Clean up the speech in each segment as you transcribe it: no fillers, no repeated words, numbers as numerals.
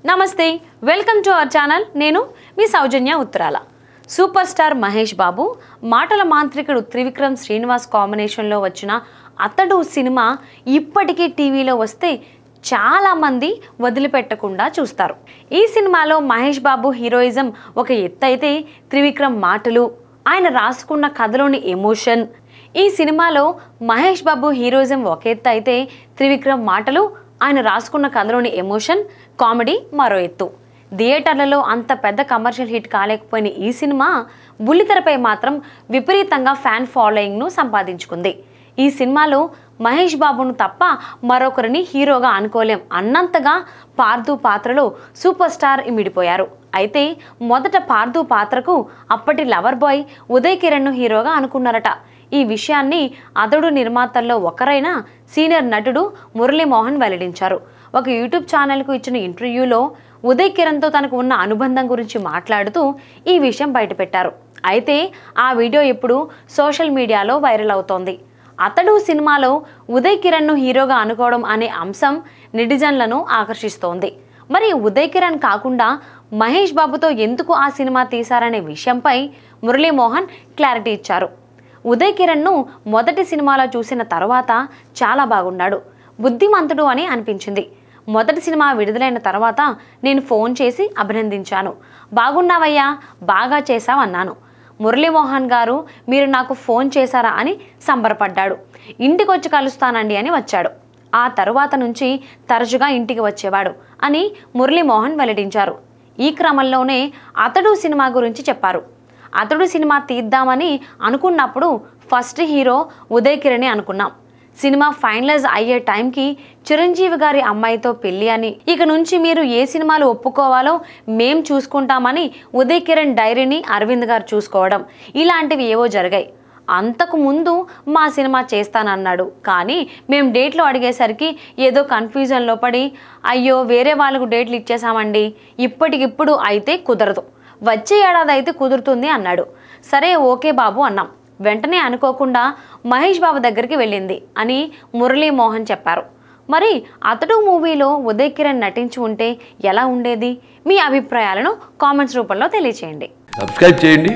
నమస్తే welcome to our channel నేను మీ సౌజన్య ఉత్తరాల సూపర్ స్టార్ మహేష్ బాబు మాటల మాంత్రికుడు త్రివిక్రమ్ శ్రీనివాస్ కాంబినేషన్ లో వచ్చిన అతడు సినిమా ఇప్పటికీ టీవీలో వస్తే చాలా మంది వదిలిపెట్టకుండా చూస్తారు। ఈ సినిమాలో మహేష్ బాబు హీరోయిజం ఒక ఎత్తైతే త్రివిక్రమ్ మాటలు ఆయన రాసుకున్న కథలోని ఎమోషన్ ఈ సినిమాలో మహేష్ బాబు హీరోయిజం ఒక ఎత్తైతే త్రివిక్రమ్ మాటలు ఆయన రాసుకున్న కథలోని ఎమోషన్ కామెడీ మరో ఎత్తు। థియేటర్లలో అంత పెద్ద కమర్షియల్ హిట్ కాలేకపోయిన ఈ సినిమా బుల్లితెరపై మాత్రం విపరీతంగా ఫ్యాన్ ఫాలోయింగ్ ను సంపాదించుకుంది। ఈ సినిమాలో మహేష్ బాబును తప్ప మరొకరిని హీరోగా అనుకోలేం అన్నంతగా పార్థు పాత్రలో సూపర్ స్టార్ ఇమిడిపోయారు। అయితే మొదట పార్థు పాత్రకు అప్పటి లవర్ బాయ్ ఉదయ్ కిరణ్ ను హీరోగా అనుకున్నారట। ఈ విషయాన్ని అతడు నిర్మాతల్లో ఒకరైన సీనియర్ నటుడు మురళీ మోహన్ వెల్లడించారు। ఒక యూట్యూబ్ ఛానల్కు ఇచ్చిన ఇంటర్వ్యూలో ఉదయ్ కిరణ్తో తనకు ఉన్న అనుబంధం గురించి మాట్లాడుతూ ఈ విషయం బయటపెట్టారు। అయితే ఆ వీడియో ఇప్పుడు సోషల్ మీడియాలో వైరల్ అవుతోంది। అతడు సినిమాలో ఉదయ్ కిరణ్ను హీరోగా అనుకోవడం అనే అంశం నెటిజన్లను ఆకర్షిస్తోంది। మరి ఉదయ్ కిరణ్ కాకుండా మహేష్ బాబుతో ఎందుకు ఆ సినిమా తీశారనే విషయంపై మురళీ మోహన్ క్లారిటీ ఇచ్చారు। ఉదయ్ కిరణ్ను మొదటి సినిమాలో చూసిన తర్వాత చాలా బాగున్నాడు, బుద్ధిమంతుడు అని అనిపించింది। మొదటి సినిమా విడుదలైన తర్వాత నేను ఫోన్ చేసి అభినందించాను, బాగున్నావయ్యా, బాగా చేశావన్నాను। మురళీమోహన్ గారు మీరు నాకు ఫోన్ చేశారా అని సంబరపడ్డాడు। ఇంటికి వచ్చి కలుస్తానండి అని వచ్చాడు। ఆ తరువాత నుంచి తరచుగా ఇంటికి వచ్చేవాడు అని మురళీమోహన్ వెల్లడించారు। ఈ క్రమంలోనే అతడు సినిమా గురించి చెప్పారు। అతడు సినిమా తీద్దామని అనుకున్నప్పుడు ఫస్ట్ హీరో ఉదయ్ కిరణ్ అనుకున్నాం। సినిమా ఫైనలైజ్ అయ్యే టైంకి చిరంజీవి గారి అమ్మాయితో పెళ్లి అని, ఇక నుంచి మీరు ఏ సినిమాలు ఒప్పుకోవాలో మేం చూసుకుంటామని ఉదయ్ కిరణ్ డైరీని అరవింద్ గారు చూసుకోవడం, ఇలాంటివి ఏవో జరిగాయి। అంతకు ముందు మా సినిమా చేస్తానన్నాడు, కానీ మేము డేట్లు అడిగేసరికి ఏదో కన్ఫ్యూజన్లో పడి అయ్యో వేరే వాళ్ళకు డేట్లు ఇచ్చేసామండి, ఇప్పటికిప్పుడు అయితే కుదరదు, వచ్చే ఏడాది అయితే కుదురుతుంది అన్నాడు। సరే ఓకే బాబు అన్నాం। వెంటనే అనుకోకుండా మహేష్ బాబు దగ్గరికి వెళ్ళింది అని మురళీ మోహన్ చెప్పారు। మరి అతడు మూవీలో ఉదయ్ కిరణ్ నటించి ఉంటే ఎలా ఉండేది? మీ అభిప్రాయాలను కామెంట్స్ రూపంలో తెలియచేయండి। సబ్స్క్రైబ్ చేయండి,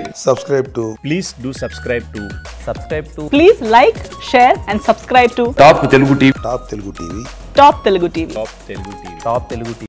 please like, share and subscribe to top Telugu TV. Top Telugu TV